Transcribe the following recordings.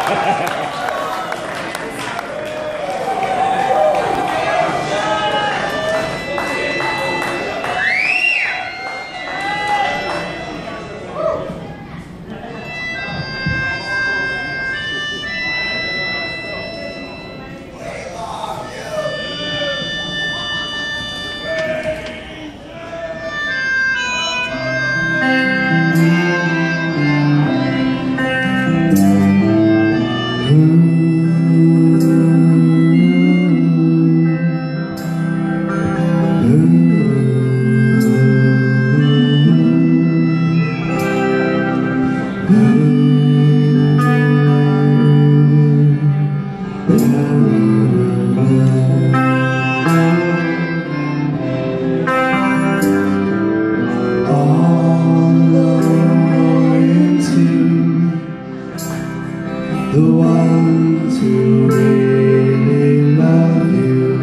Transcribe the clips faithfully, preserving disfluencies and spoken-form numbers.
The ones who really love you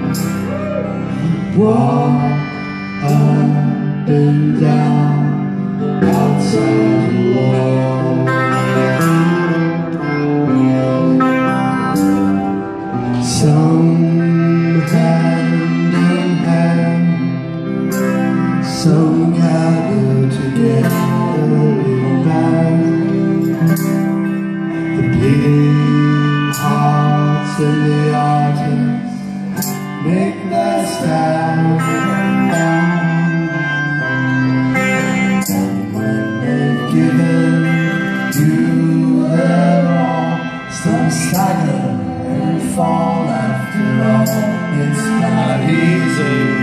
walk up and down outside the wall. Some hand in hand, some gather together in band. The bleeding hearts and the artists make their stand. And when they've given you their all, some stagger and fall after all. It's not easy.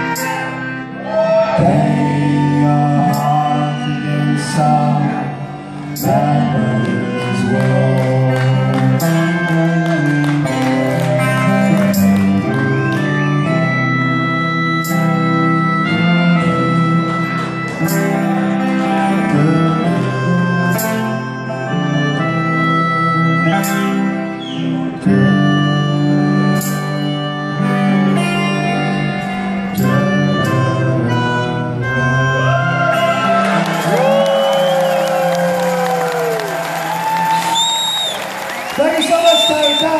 Bang your heart against some bad wall. Thank you so much, Tarrytown.